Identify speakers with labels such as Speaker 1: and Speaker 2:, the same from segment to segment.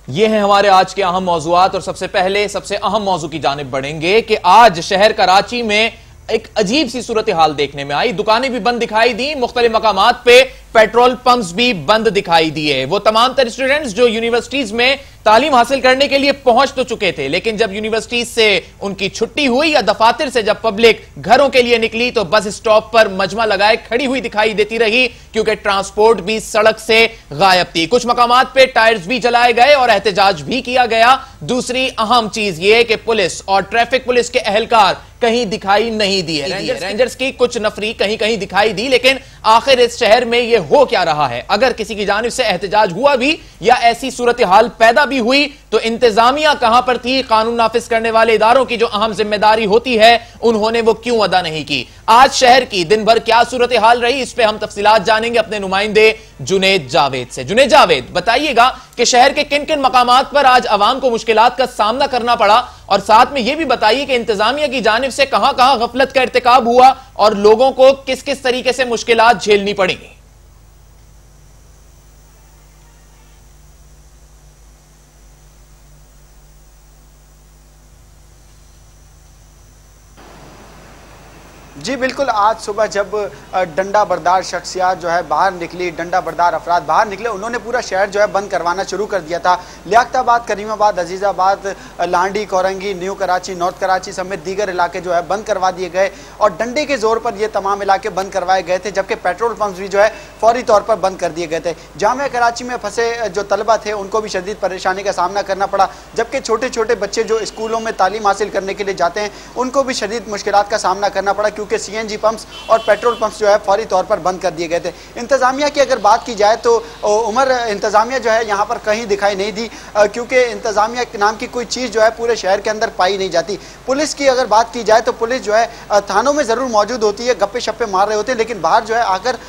Speaker 1: ये हैं हमारे आज के अहम मौजूआत और सबसे पहले सबसे अहम मौजू की जानिब बढ़ेंगे कि आज शहर कराची में एक अजीब सी सूरत हाल देखने में आई। दुकानें भी बंद दिखाई दी, मुख्तलिफ मकामात पे पेट्रोल पंप्स भी बंद दिखाई दिए। वो तमाम तर स्टूडेंट्स जो यूनिवर्सिटीज में तालीम हासिल करने के लिए पहुंच तो चुके थे, लेकिन जब यूनिवर्सिटीज से उनकी छुट्टी हुई या दफातर से जब पब्लिक घरों के लिए निकली तो बस स्टॉप पर मजमा लगाए खड़ी हुई दिखाई देती रही, क्योंकि ट्रांसपोर्ट भी सड़क से गायब थी। कुछ मकामात पे टायर्स भी जलाए गए और एहतजाज भी किया गया। दूसरी अहम चीज यह कि पुलिस और ट्रैफिक पुलिस के एहलकार कहीं दिखाई नहीं दिए। रेंजर्स की कुछ नफरी कहीं कहीं दिखाई दी, लेकिन आखिर इस शहर में यह हो क्या रहा है? अगर किसी की जानिब से एहतजाज हुआ भी या ऐसी सूरत हाल पैदा भी हुई तो इंतजामिया कहां पर थी? कानून नाफिज करने वाले इदारों की जो अहम जिम्मेदारी होती है उन्होंने वो क्यों अदा नहीं की? आज शहर की दिन भर क्या सूरत हाल रही, इस पे हम तफसीलात जानेंगे अपने नुमाइंदे जुनेद जावेद से। जुनेद जावेद, बताइएगा कि शहर के किन किन मकामात पर आज अवाम को मुश्किलात का सामना करना पड़ा, और साथ में यह भी बताइए कि इंतजामिया की जानिब से कहां कहां गफलत का इर्तिकाब हुआ और लोगों को किस किस तरीके से मुश्किलात झेलनी पड़ेंगी।
Speaker 2: जी बिल्कुल, आज सुबह जब डंडा बरदार शख्सियात जो है बाहर निकली, डंडा बरदार अफराद बाहर निकले, उन्होंने पूरा शहर जो है बंद करवाना शुरू कर दिया था। लियाकताबाद, करीमाबाद, अजीज़ाबाद, लांडी, कोरंगी, न्यू कराची, नॉर्थ कराची समेत दीगर इलाके जो है बंद करवा दिए गए और डंडे के जोर पर ये तमाम इलाके बंद करवाए गए थे, जबकि पेट्रोल पंप्स भी जो है फौरी तौर पर बंद कर दिए गए थे। जामिया कराची में फंसे जो तलबा थे उनको भी शदीद परेशानी का सामना करना पड़ा, जबकि छोटे छोटे बच्चे जो स्कूलों में तालीम हासिल करने के लिए जाते हैं उनको भी शदीद मुश्किलात का सामना करना पड़ा, क्योंकि सीएनजी पंप्स और पेट्रोल पंप्स जो है फौरी तौर पर बंद कर दिए गए थे। इंतजामिया की अगर बात की जाए तो उमर इंतजामिया जो है यहाँ पर कहीं दिखाई नहीं दी, क्योंकि इंतजामिया नाम की कोई चीज़ जो है पूरे शहर के अंदर पाई नहीं जाती। पुलिस की अगर बात की जाए तो पुलिस जो है थानों में ज़रूर मौजूद होती है, गप्पे शप्पे मार रहे होते हैं, लेकिन बाहर जो है आकर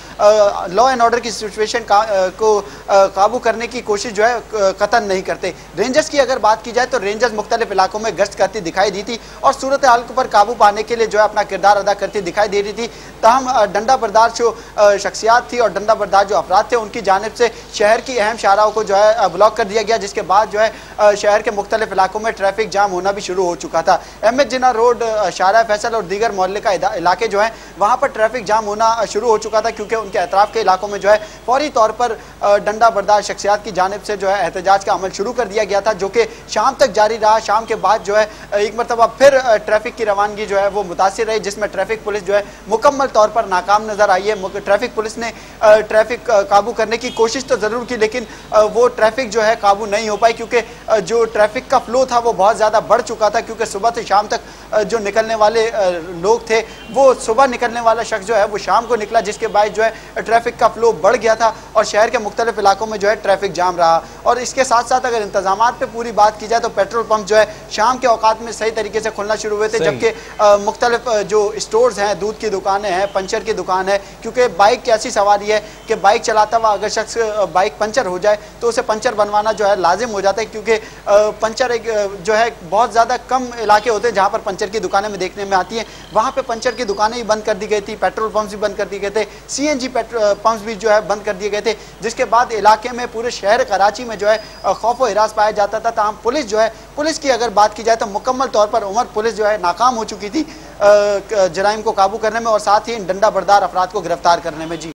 Speaker 2: लॉ एंड ऑर्डर की सिचुएशन को काबू करने की कोशिश जो है कतई नहीं करते। रेंजर्स की अगर बात की जाए तो रेंजर्स मुख्तलिफ इलाकों में गश्त करती दिखाई दी थी और सूरत हाल पर काबू पाने के लिए जो है अपना किरदार अदा करती दिखाई दे रही थी। ताहम डंडा बरदार जो शख्सियात थी और डंडा बरदार जो अफराद थे उनकी जानिब से शहर की अहम शाहराहों को जो है ब्लॉक कर दिया गया, जिसके बाद जो है शहर के मुख्तलिफ इलाकों में ट्रैफिक जाम होना भी शुरू हो चुका था। अहमद जिन्ना रोड, शाहरा फैसल और दीगर मोहल्ले का इलाके जो है वहाँ पर ट्रैफिक जाम होना शुरू हो चुका था, क्योंकि उनके अतराफ के इलाकों में जो है फौरी तौर पर डंडा बरदार शख्सियात की जानिब से जो है एहतजाज का अमल शुरू कर दिया गया था, जो कि शाम तक जारी रहा। शाम के बाद जो है एक मरतबा फिर ट्रैफिक की रवानगी जो है वो मुतासिर रही, जिसमें ट्रैफिक पुलिस जो है मुकम्मल तौर पर नाकाम नजर आई है। ट्रैफिक पुलिस ने ट्रैफिक काबू करने की कोशिश तो जरूर की, लेकिन वो ट्रैफिक जो है काबू नहीं हो पाई, क्योंकि जो ट्रैफिक का फ्लो था वो बहुत ज़्यादा बढ़ चुका था, क्योंकि सुबह से शाम तक जो निकलने वाले लोग थे वो सुबह निकलने वाला शख्स जो है वो शाम को निकला, जिसके बाद जो है ट्रैफिक का फ्लो बढ़ गया था और शहर के मुख्तलिफ इलाकों में जो है ट्रैफिक जाम रहा। और इसके साथ साथ अगर इंतजामात पे पूरी बात की जाए तो पेट्रोल पंप जो है शाम के औकात में सही तरीके से खुलना शुरू हुए थे, जबकि मुख्तलिफ जो स्टोर्स हैं, दूध की दुकानें हैं, पंचर की दुकान है, क्योंकि बाइक की ऐसी सवारी है कि बाइक चलाता हुआ अगर शख्स बाइक पंचर हो जाए तो उसे पंचर बनवाना जो है लाजिम हो जाता है, क्योंकि पंचर एक जो है बहुत ज़्यादा कम इलाके होते हैं जहाँ पर पंचर की दुकानें में देखने में आती हैं। वहाँ पे पंचर की दुकानें ही बंद कर दी गई थी, पेट्रोल पंप्स भी बंद कर दिए गए थे, सीएनजी पंप्स भी जो है बंद कर दिए गए थे, जिसके बाद इलाके में पूरे शहर कराची में जो है खौफ व हिरास पाया जाता था। ताहम पुलिस जो है, पुलिस की अगर बात की जाए तो मुकम्मल तौर पर उमर पुलिस जो है नाकाम हो चुकी थी जराइम को काबू करने में और साथ ही इन डंडा बरदार अफराद को गिरफ्तार करने में। जी।